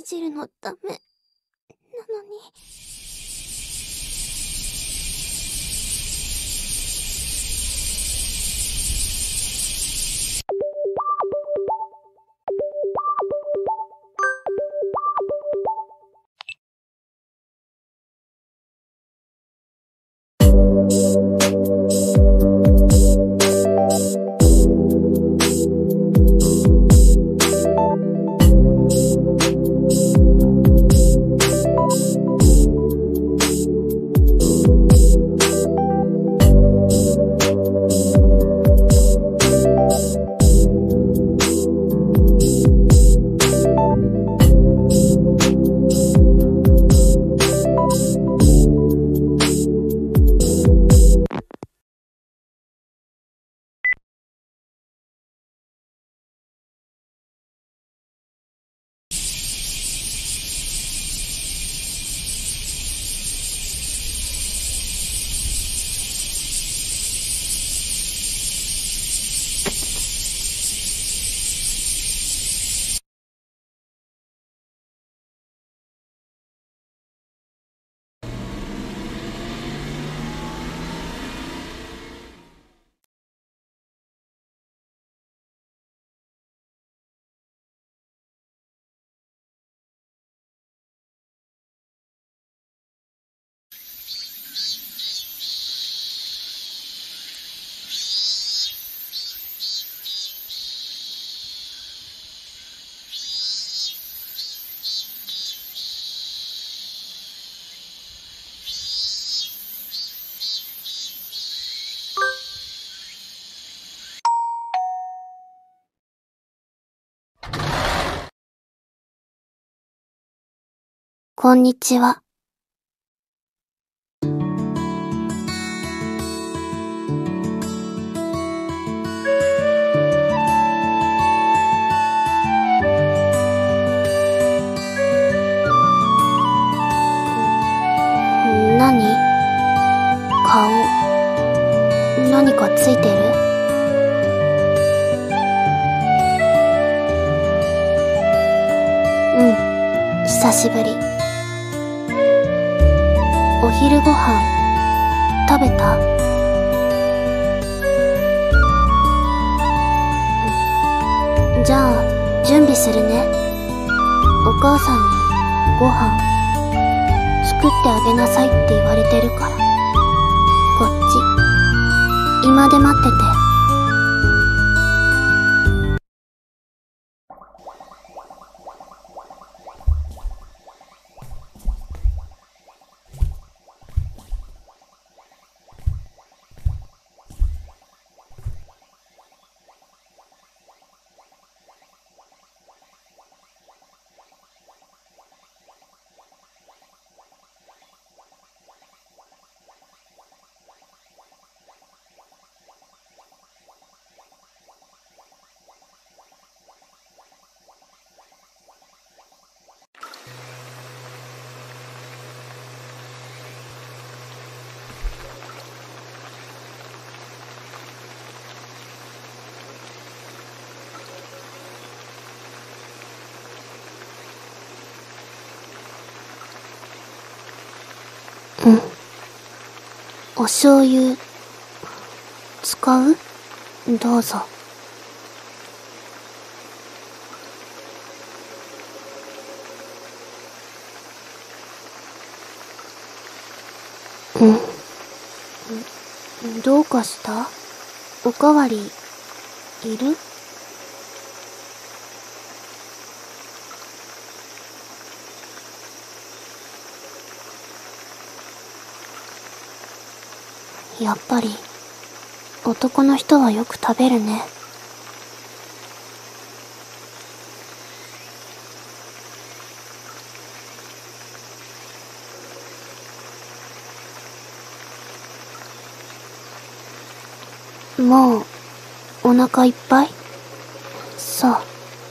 いじるのダメなのに。こんにちは。何？顔、何かついてる？久しぶり。お昼ご飯食べた？じゃあ準備するね。お母さんにご飯作ってあげなさいって言われてるから。こっち居間で待ってて。お醤油使う？どうぞ。どうかした？おかわりいる？やっぱり男の人はよく食べるね。もうお腹いっぱい？そう、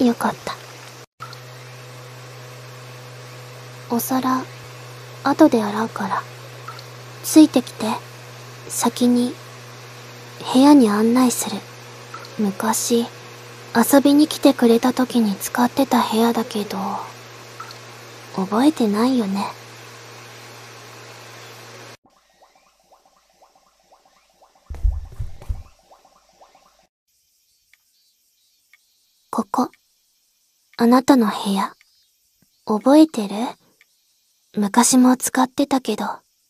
よかった。お皿後で洗うからついてきて。先に部屋に案内する。昔遊びに来てくれた時に使ってた部屋だけど。 覚えてないよね。ここ、あなたの部屋、覚えてる？昔も使ってたけど。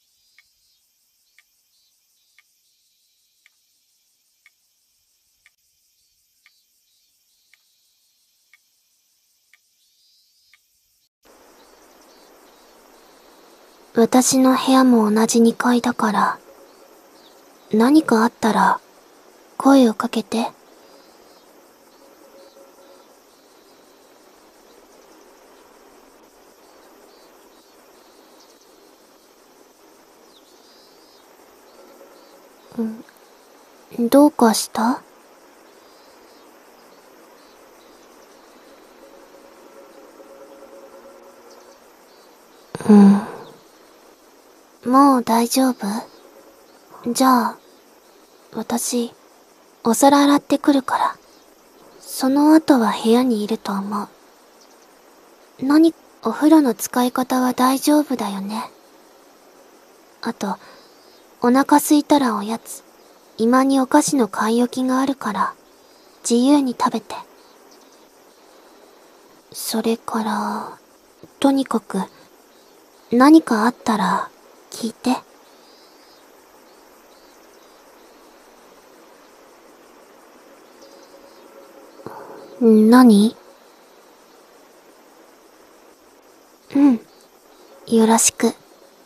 私の部屋も同じ2階だから、何かあったら声をかけて。どうかした？もう大丈夫？じゃあ、私、お皿洗ってくるから。その後は部屋にいると思う。お風呂の使い方は大丈夫だよね。あと、お腹空いたらおやつ、居間にお菓子の買い置きがあるから、自由に食べて。それから、とにかく、何かあったら、聞いて。何？うん。よろしく。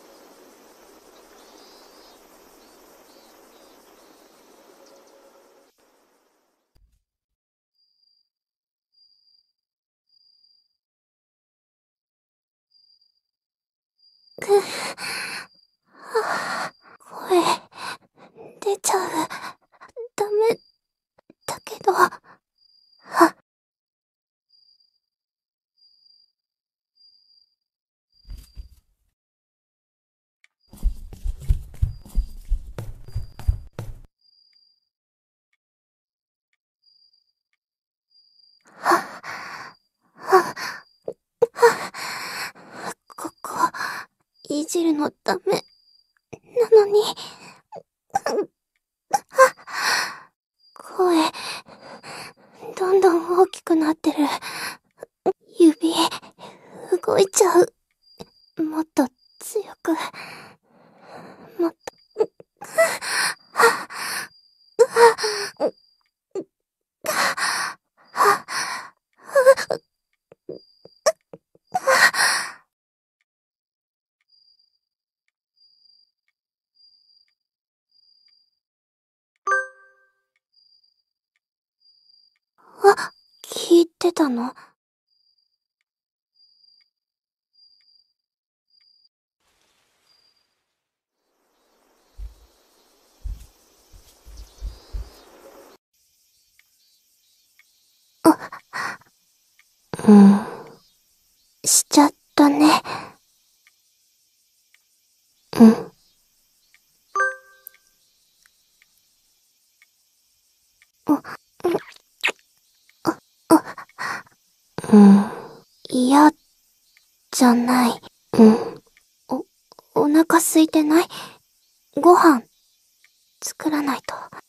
声、出ちゃう。ダメ、だけど。ここ、いじるのダメ。なのに、声、どんどん大きくなってる。指、動いちゃう。もっと強く、もっと、あ、聞いてたの？しちゃったね。嫌じゃない。お腹空いてない？ご飯、作らないと。